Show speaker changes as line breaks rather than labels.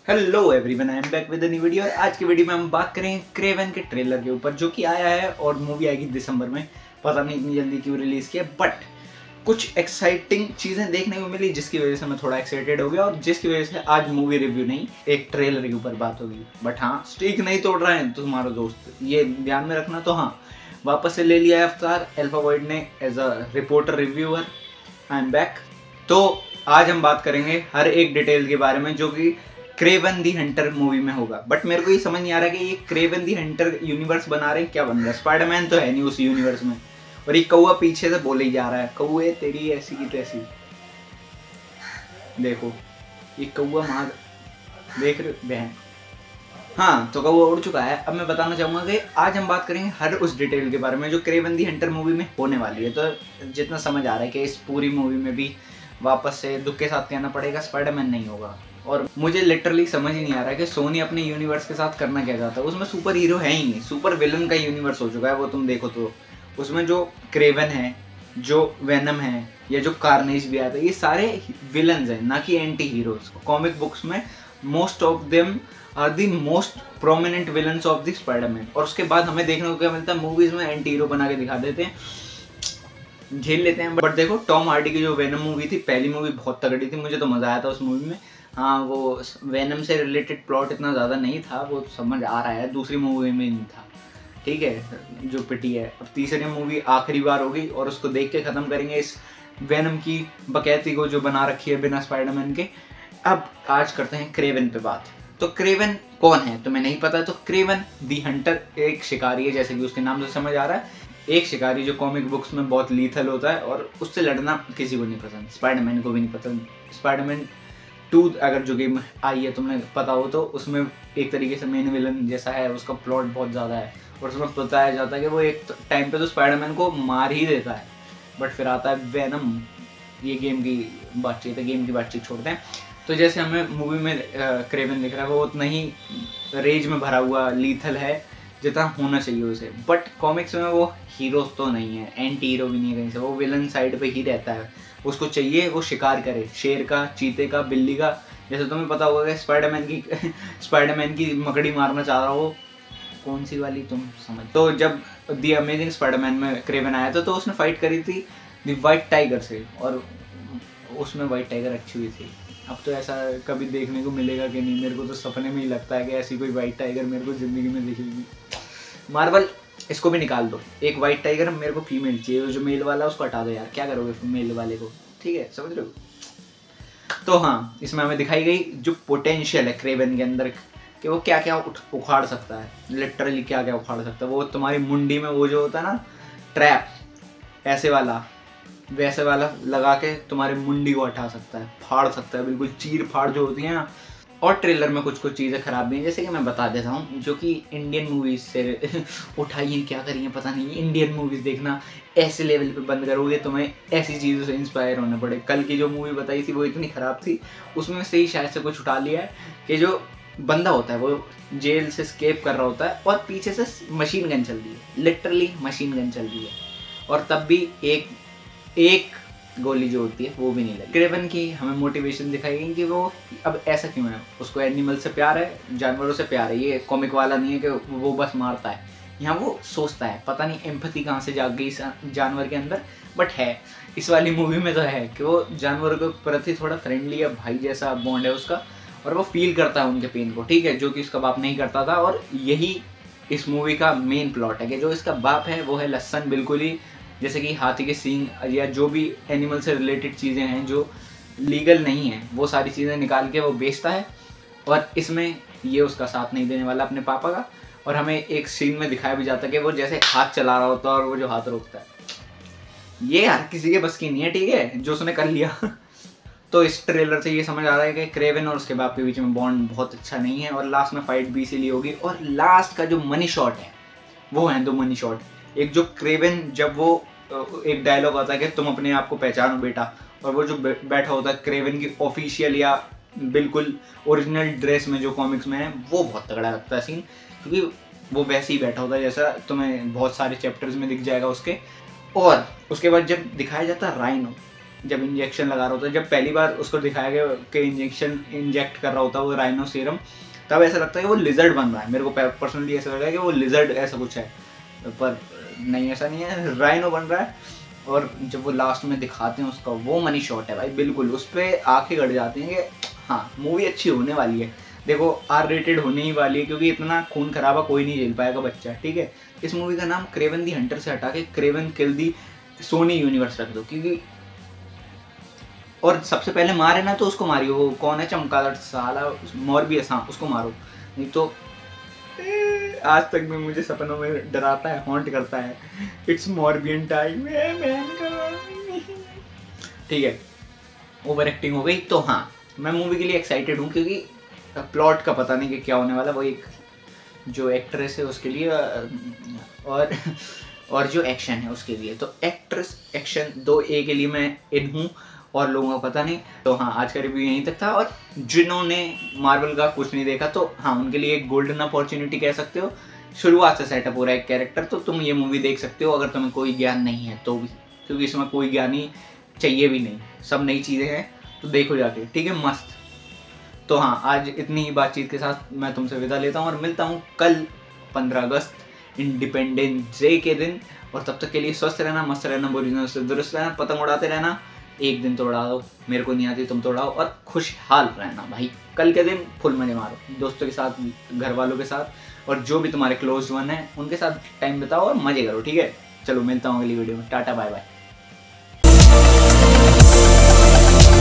Hello everyone, I am back with a new video. आज की video में हम बात करेंगे क्रेवन के ट्रेलर के ऊपर, जो कि आया है और मूवी आएगी दिसंबर में। पता नहीं इतनी जल्दी क्यों रिलीज़ किया, बट कुछ एक्साइटिंग चीज़ें देखने को मिली जिसकी वजह से मैं थोड़ा एक्साइटेड हो गया और जिसकी वजह से आज मूवी रिव्यू नहीं, एक ट्रेलर के ऊपर बात होगी। बट हाँ, स्ट्रीक नहीं तोड़ रहा है तो तुम्हारा दोस्त, ये ध्यान में रखना। तो हाँ, वापस से ले लिया है अवतार अल्फा वॉइड ने as a reporter reviewer. I am back. तो आज हम बात करेंगे हर एक डिटेल के बारे में जो कि क्रेवन दी हंटर मूवी में होगा। बट मेरे को ये समझ नहीं आ रहा कि ये क्रेवन दी हंटर यूनिवर्स बना रहे हैं, क्या बन रहा है? स्पाइडरमैन तो है नहीं उस यूनिवर्स में, और ये कौआ पीछे से बोले ही जा रहा है, कौए तेरी ऐसी की तैसी। देखो ये कौआ मार, देख रहे बहन। हाँ, तो कौआ उड़ चुका है। अब मैं बताना चाहूँगा कि आज हम बात करेंगे हर उस डिटेल के बारे में जो क्रेवन दी हंटर मूवी में होने वाली है। तो जितना समझ आ रहा है कि इस पूरी मूवी में भी वापस से दुख के साथ कहना पड़ेगा, स्पाइडरमैन नहीं होगा। और मुझे लिटरली समझ ही नहीं आ रहा है कि सोनी अपने यूनिवर्स के साथ करना क्या चाहता है। उसमें सुपर हीरो है ही नहीं, सुपर विलन का यूनिवर्स हो चुका है वो। तुम देखो तो उसमें जो क्रेवन है, जो वेनम है, या जो कार्नेज भी आता है, ये सारे विलन्स हैं, ना कि एंटी हीरोज। कॉमिक बुक्स में most of them are the most prominent villains of the Spiderman. और उसके बाद हमें देखने को क्या मिलता है, मूवीज में एंटी हीरो बना के दिखा देते हैं, झेल लेते हैं। बट देखो, टॉम हार्डी की जो वेनम मूवी थी, पहली मूवी बहुत तगड़ी थी, मुझे तो मज़ा आया था उस मूवी में। हाँ, वो वेनम से रिलेटेड प्लॉट इतना ज़्यादा नहीं था, वो समझ आ रहा है, दूसरी मूवी में नहीं था। ठीक है, जो पिटी है। अब तीसरी मूवी आखिरी बार होगी और उसको देख के ख़त्म करेंगे इस वेनम की बकैती को जो बना रखी है बिना स्पाइडरमैन के। अब आज करते हैं क्रेवन पे बात। तो क्रेवन कौन है तुम्हें नहीं पता? तो क्रेवन दी हंटर एक शिकारी है, जैसे कि उसके नाम से समझ आ रहा है। एक शिकारी जो कॉमिक बुक्स में बहुत लीथल होता है और उससे लड़ना किसी को नहीं पसंद, स्पाइडरमैन को भी नहीं पसंद। स्पाइडरमैन 2 अगर जो गेम आई है तुमने पता हो तो उसमें एक तरीके से मेन विलन जैसा है, उसका प्लॉट बहुत ज़्यादा है और उसमें बताया जाता है कि वो एक टाइम पे तो स्पाइडरमैन को मार ही देता है, बट फिर आता है वेनम। ये गेम की बातचीत है, गेम की बातचीत छोड़ते हैं। तो जैसे हमें मूवी में क्रेवन दिख रहा है, वो उतना ही रेज में भरा हुआ लीथल है जितना होना चाहिए उसे। बट कॉमिक्स में वो हीरोज तो नहीं है, एंटी हीरो भी नहीं है कहीं से, वो विलन साइड पे ही रहता है। उसको चाहिए वो शिकार करे, शेर का, चीते का, बिल्ली का। जैसे तुम्हें पता होगा कि स्पाइडरमैन की मकड़ी मारना चाह रहा हो, कौन सी वाली तुम समझ। तो जब दी अमेजिंग स्पाइडरमैन में क्रेवन आया था तो उसने फाइट करी थी दी वाइट टाइगर से, और उसमें वाइट टाइगर अच्छी हुई थी। अब तो ऐसा कभी देखने को मिलेगा कि नहीं, मेरे को तो सपने में ही लगता है कि ऐसी कोई वाइट टाइगर मेरे को ज़िंदगी में दिखेगी। मार्वल इसको भी निकाल दो, एक वाइट टाइगर मेरे को फीमेल चाहिए, जो मेल वाला उसको हटा दो यार, क्या करोगे मेल वाले को? ठीक है, समझ रहे हो? तो हाँ, इसमें हमें दिखाई गई जो पोटेंशियल है क्रेवन के अंदर कि वो क्या क्या उखाड़ सकता है, लिटरली क्या क्या उखाड़ सकता है। वो तुम्हारी मुंडी में वो जो होता है ना ट्रैप, ऐसे वाला वैसे वाला लगा के तुम्हारी मुंडी को हटा सकता है, फाड़ सकता है, बिल्कुल चीर फाड़ जो होती है ना। और ट्रेलर में कुछ कुछ चीज़ें खराब भी हैं, जैसे कि मैं बता देता हूँ, जो कि इंडियन मूवीज़ से उठाइए क्या करिए पता नहीं। इंडियन मूवीज़ देखना ऐसे लेवल पे बंद करोगे, तुम्हें ऐसी चीज़ों से इंस्पायर होना पड़े। कल की जो मूवी बताई थी वो इतनी ख़राब थी, उसमें से ही शायद से कुछ उठा लिया है कि जो बंदा होता है वो जेल से स्केप कर रहा होता है और पीछे से मशीन गन चल रही है, लिटरली मशीन गन चल रही है, और तब भी एक गोली जो होती है वो भी नहीं लगी। क्रेवन की हमें मोटिवेशन दिखाई गई कि वो अब ऐसा क्यों है, उसको एनिमल से प्यार है, जानवरों से प्यार है। ये कॉमिक वाला नहीं है कि वो बस मारता है, यहाँ वो सोचता है। पता नहीं एम्पैथी कहाँ से जाग गई इस जानवर के अंदर, बट है इस वाली मूवी में तो है कि वो जानवरों के प्रति थोड़ा फ्रेंडली है, भाई जैसा बॉन्ड है उसका, और वो फील करता है उनके पेन को, ठीक है, जो कि उसका बाप नहीं करता था। और यही इस मूवी का मेन प्लॉट है कि जो इसका बाप है वो है लसन, बिल्कुल ही जैसे कि हाथी के सींग या जो भी एनिमल से रिलेटेड चीज़ें हैं जो लीगल नहीं है, वो सारी चीज़ें निकाल के वो बेचता है। और इसमें ये उसका साथ नहीं देने वाला अपने पापा का। और हमें एक सीन में दिखाया भी जाता है कि वो जैसे हाथ चला रहा होता है और वो जो हाथ रोकता है, ये हर किसी के बस की नहीं है, ठीक है, जो उसने कर लिया। तो इस ट्रेलर से ये समझ आ रहा है कि क्रेवन और उसके बाप के बीच में बॉन्ड बहुत अच्छा नहीं है, और लास्ट में फाइट भी इसीलिए होगी। और लास्ट का जो मनी शॉट है वो है 2 मनी शॉट। एक जो क्रेवन, जब वो एक डायलॉग आता है कि तुम अपने आप को पहचानो बेटा, और वो जो बैठा होता है क्रेवन की ऑफिशियल या बिल्कुल ओरिजिनल ड्रेस में जो कॉमिक्स में है, वो बहुत तगड़ा लगता है सीन, क्योंकि वो वैसे ही बैठा होता है जैसा तुम्हें बहुत सारे चैप्टर्स में दिख जाएगा उसके। और उसके बाद जब दिखाया जाता है राइनो, जब इंजेक्शन लगा रहा होता है, जब पहली बार उसको दिखाया गया कि इंजेक्शन इंजेक्ट कर रहा होता है वो राइनो सीरम, तब ऐसा लगता है कि वो लिजर्ड बन रहा है। मेरे को पर्सनली ऐसा लगा कि वो लिजर्ड ऐसा कुछ है, पर नहीं, ऐसा नहीं है, राइनो बन रहा है। और जब वो लास्ट में दिखाते हैं उसका वो मनी शॉट है भाई, बिल्कुल उस पर आंखें गड़ जाती हैं कि हाँ मूवी अच्छी होने वाली है। देखो आर रेटेड होने ही वाली है, क्योंकि इतना खून खराबा कोई नहीं झेल पाएगा बच्चा, ठीक है। इस मूवी का नाम क्रेवन दी हंटर से हटा के Kraven kill the Sony universe रख दो, क्योंकि और सबसे पहले मारे ना तो उसको मारियो, वो कौन है चमगादड़ साला, मॉर्बियस, हाँ उसको मारो, नहीं तो आज तक भी मुझे सपनों में डराता है, हॉन्ट करता है, इट्स मॉर्बियन टाइम। ठीक है, ओवर एक्टिंग हो गई। तो हाँ मैं मूवी के लिए एक्साइटेड हूँ, क्योंकि प्लॉट का पता नहीं कि क्या होने वाला, वो एक जो एक्ट्रेस है उसके लिए और जो एक्शन है उसके लिए। तो एक्ट्रेस एक्शन 2A के लिए मैं इन हूँ, और लोगों को पता नहीं। तो हाँ आज का रिव्यू यहीं तक था, और जिन्होंने मार्वल का कुछ नहीं देखा तो हाँ उनके लिए एक गोल्डन अपॉर्चुनिटी कह सकते हो। शुरुआत से सेटअप हो रहा है एक कैरेक्टर, तो तुम ये मूवी देख सकते हो अगर तुम्हें कोई ज्ञान नहीं है तो भी, क्योंकि इसमें कोई ज्ञान ही चाहिए भी नहीं, सब नई चीज़ें हैं, तो देखो जाके, ठीक है, मस्त। तो हाँ आज इतनी ही बातचीत के साथ मैं तुमसे विदा लेता हूँ, और मिलता हूँ कल 15 अगस्त इंडिपेंडेंस डे के दिन। और तब तक के लिए स्वस्थ रहना, मस्त रहना, बुरी नजर से दुरुस्त रहना, पतंग उड़ाते रहना, एक दिन तो उड़ा दो, मेरे को नहीं आती तुम तो उड़ाओ, और खुशहाल रहना भाई। कल के दिन फुल मजे मारो, दोस्तों के साथ, घर वालों के साथ, और जो भी तुम्हारे क्लोज वन है उनके साथ टाइम बिताओ और मजे करो, ठीक है। चलो मिलता हूँ अगली वीडियो में, टाटा बाय बाय।